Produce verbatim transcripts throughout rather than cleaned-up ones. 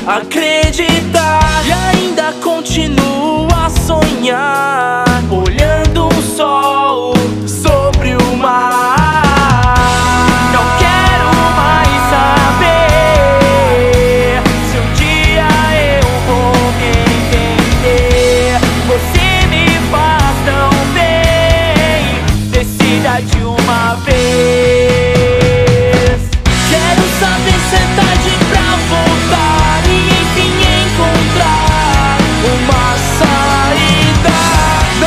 acreditar e ainda continuo a sonhar, olhando o sol sobre o mar. Não quero mais saber se um dia eu vou entender. Você me faz tão bem, decida de uma vez. Quero saber se é tarde pra voltar e enfim encontrar uma saída.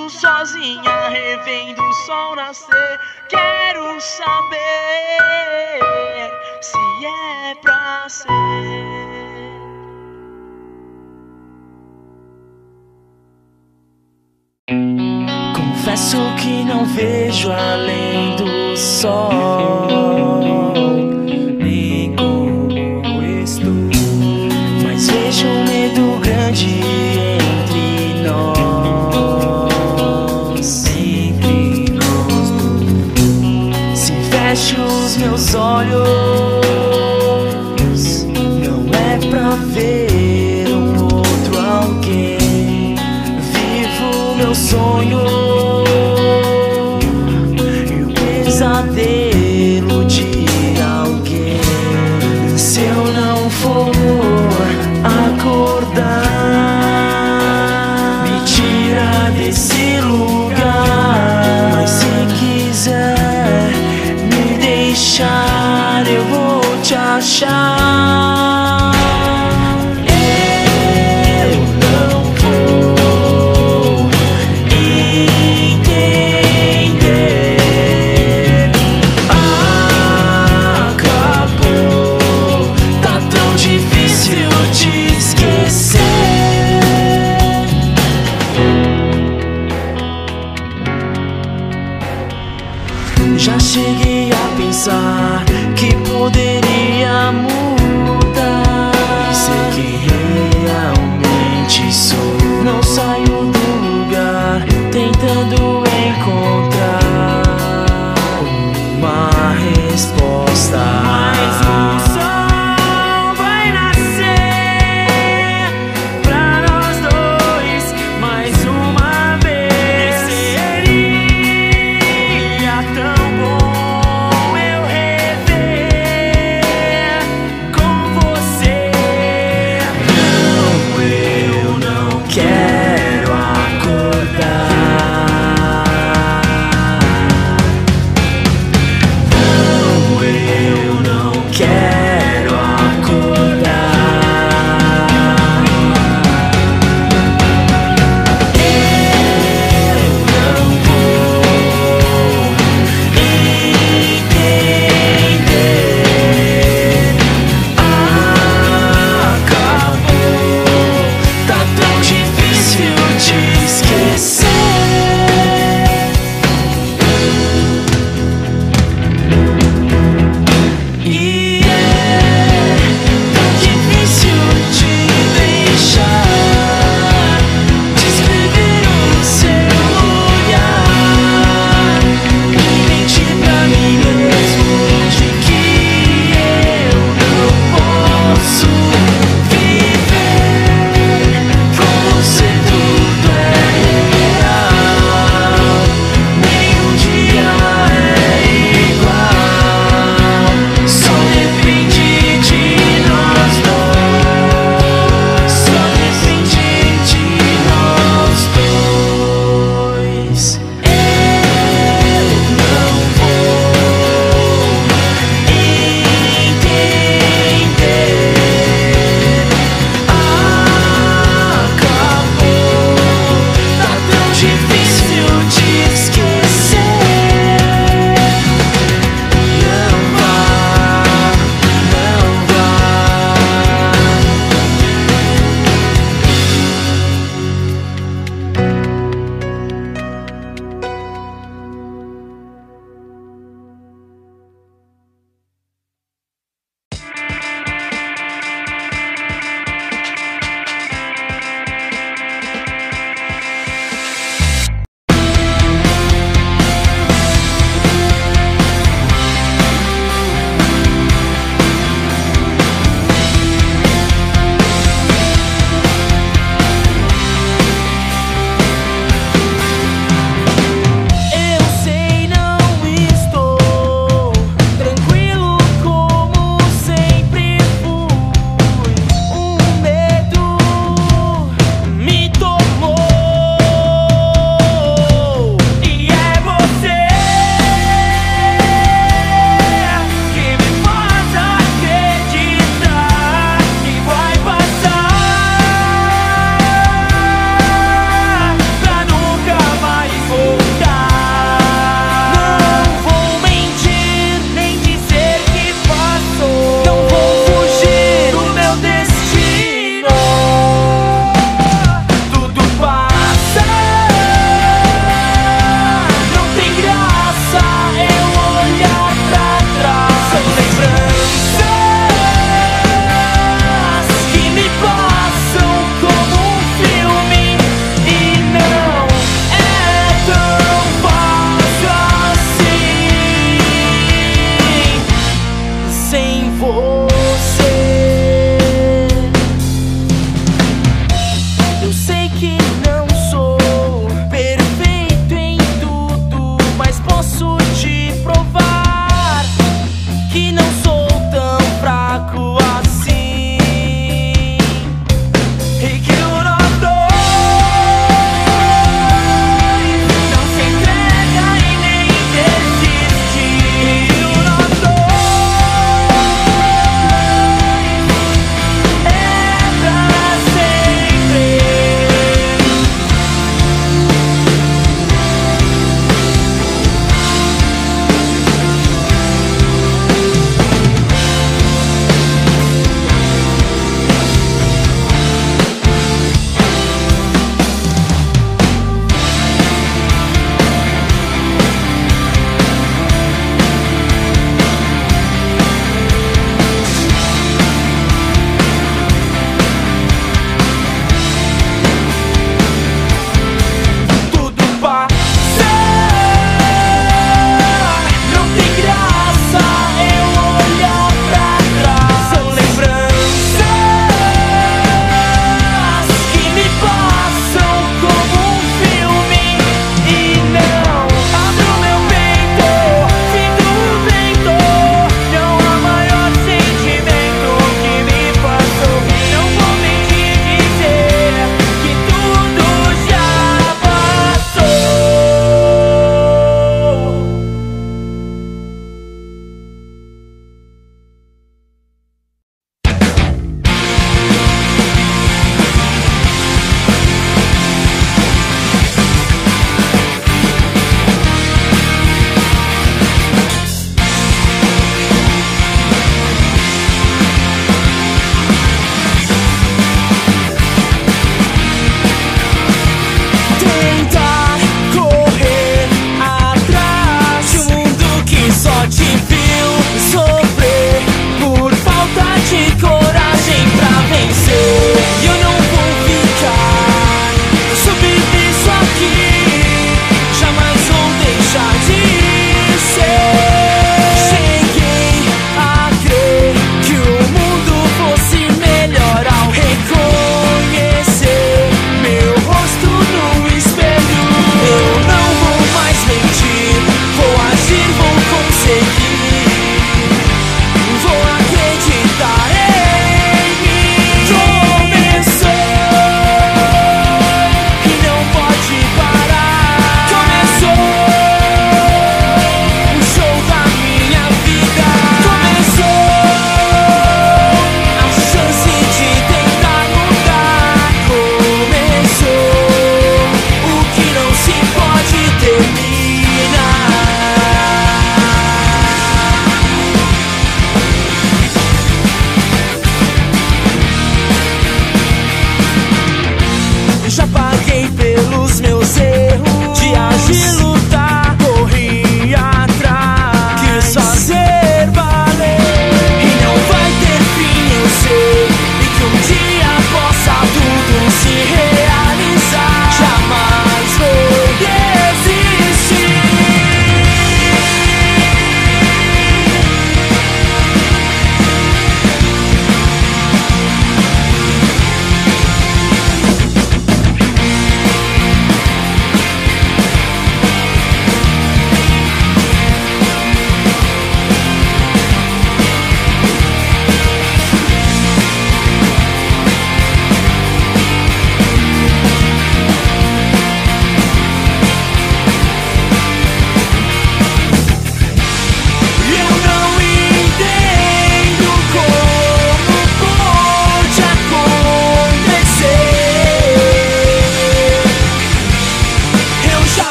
Chorando sozinha, revendo o sol nascer. Quero saber se é pra ser. Confesso que não vejo além do sol, nem como estou, mas vejo um medo grande entre nós, entre nós dois. Se fecho os meus olhos, não é pra ver um outro alguém. Vivo meu sonho e o pesadelo de alguém. Se eu não for acordar, me tira desse lugar. Mas se quiser me deixar, eu vou te achar. Já cheguei a pensar que poderia mudar e ser quem realmente sou. Não saio do lugar tentando encontrar uma resposta. Mas o sol vai nascer pra nós dois mais uma vez. Seria tão quero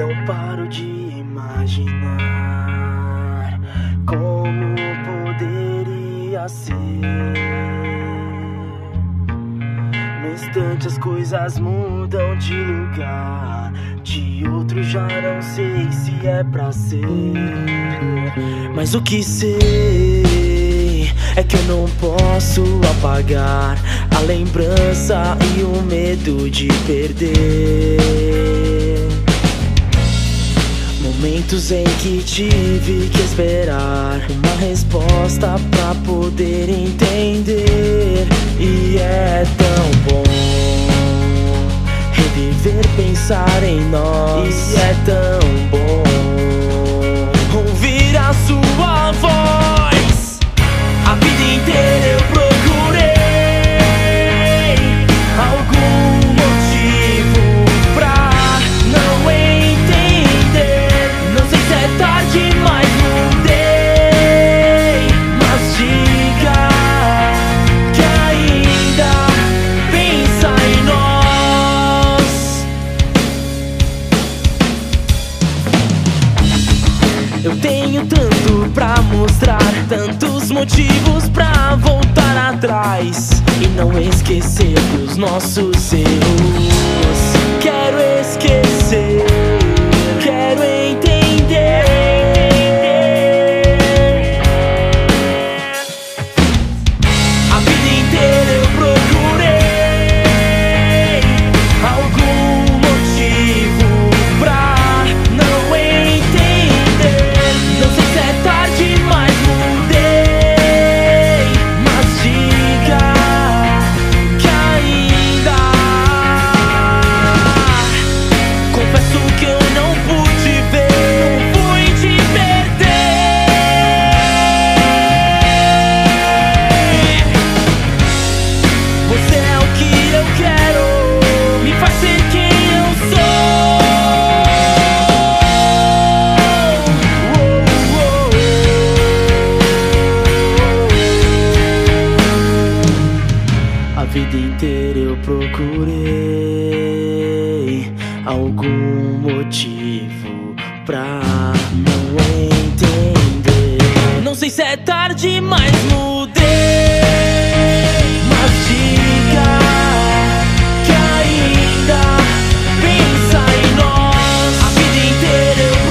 não paro de imaginar como poderia ser. No instante as coisas mudam de lugar, de outro já não sei se é pra ser. Mas o que sei é que eu não posso apagar a lembrança e o medo de perder. Momentos em que tive que esperar uma resposta pra poder entender. E é tão bom reviver, pensar em nós. E é tão bom ouvir a sua voz. A vida inteira eu procurei algum motivo pra não entender. Não sei se é tarde, mas mudei. Mas diga que ainda pensa em nós. Eu tenho tanto pra mostrar, tantos motivos pra voltar atrás e não esquecer dos nossos erros. Quero esquecer, quero entender. A vida inteira eu procurei algum motivo pra não entender. Não sei se é tarde, mas mudei. Mas diga que ainda. Confesso que eu não pude ver, não fui te perder. Você é o que eu quero, me faz ser quem eu sou. A vida inteira eu procurei algum motivo pra não entender. Não sei se é tarde, mas mudei. Mas diga que ainda pensa em nós. A vida inteira eu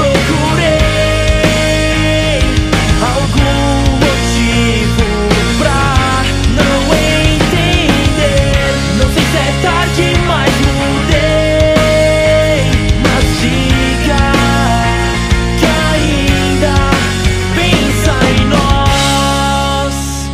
procurei algum motivo pra não entender. Não sei se é tarde, mas mudei. Mas diga que ainda pensa em nós.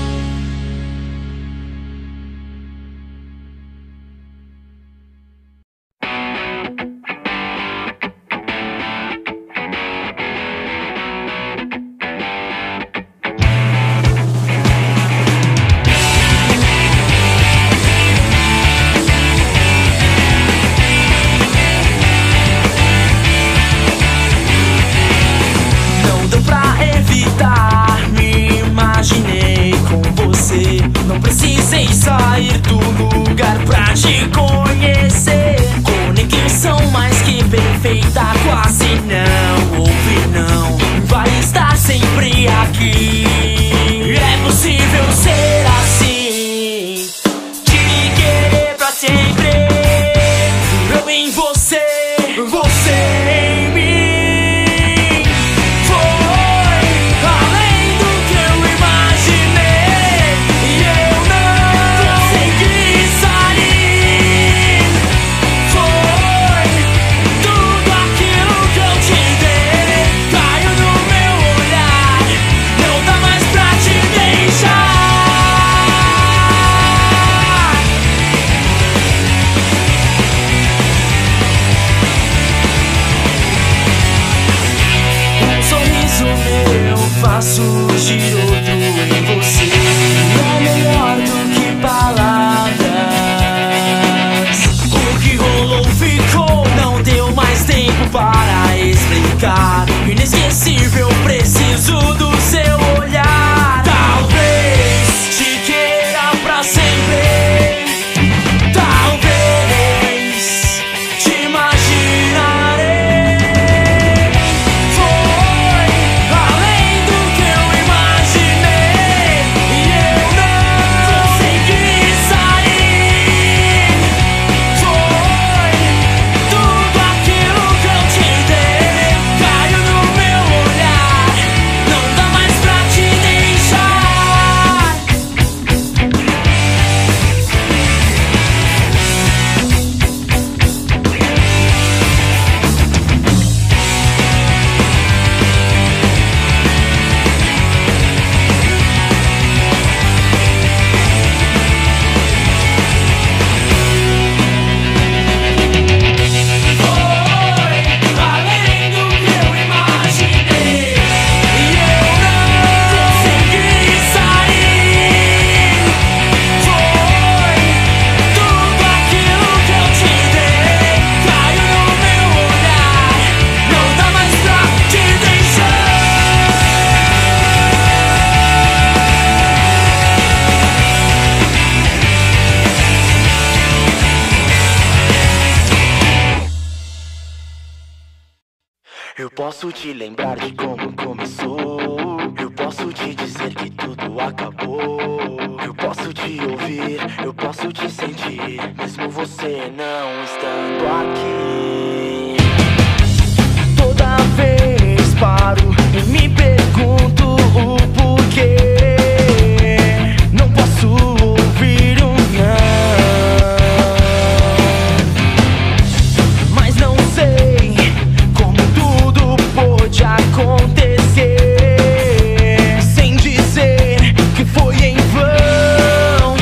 Não deu pra evitar, me imaginei com você. Não precisei sair do lugar pra te conhecer. Conexão mais que perfeita, quase não houve não. Vai estar sempre aqui. É possível ser assim, te querer pra sempre. Eu em você, você em mim. Foi além do que eu imaginei e eu não consegui sair. Foi tudo aquilo que eu te dei, caiu no meu olhar, não dá mais pra te deixar. Um sorriso meu faz surgir outro em você. É melhor do que palavras. O que rolou ficou, não deu mais tempo para explicar. Inesquecível, preciso do seu olhar. Talvez te queira pra sempre. Talvez te imaginarei. posso te lembrar de como começou. Eu posso te dizer que tudo acabou. Eu posso te ouvir, eu posso te sentir, mesmo você não estando aqui. Toda vez paro e me pergunto o porquê. Não posso ouvir um não, mas não sei como tudo pôde acontecer sem dizer que foi em vão.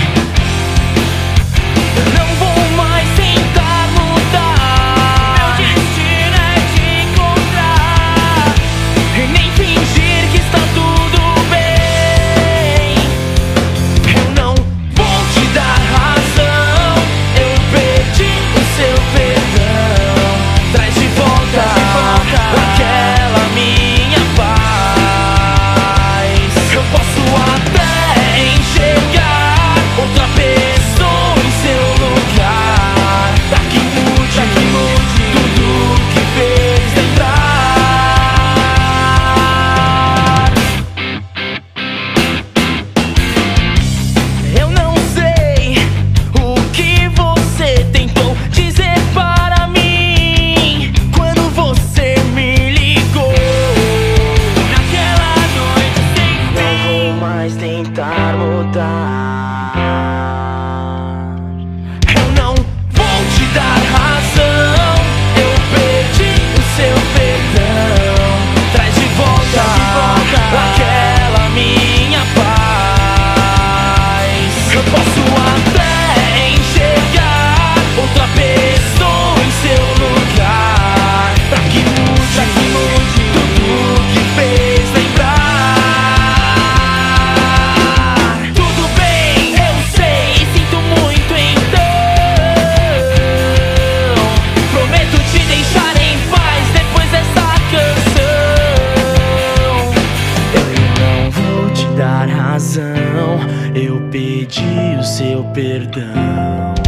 Eu não vou mais tentar mudar, meu destino é te encontrar e nem fingir que está tudo bem. Eu não vou te dar razão, eu perdi o seu perdão. Traz de volta aquela minha paz. Eu posso até enxergar outra pessoa em seu lugar, pra que mude, pra que mude tudo que fez lembrar. Eu não sei o que você tentou dizer para mim quando você me ligou naquela noite sem fim. Não vou mais tentar mudar. Eu não vou te dar razão, eu perdi o seu perdão. Traz de volta aquela minha paz. Eu posso até enxergar outra pessoa em seu lugar, pra que mude, pra que mude tudo que fez lembrar. Tudo bem, eu sei, sinto muito então. Prometo te deixar em paz depois dessa canção. Eu não vou te dar razão, eu pedi o seu perdão.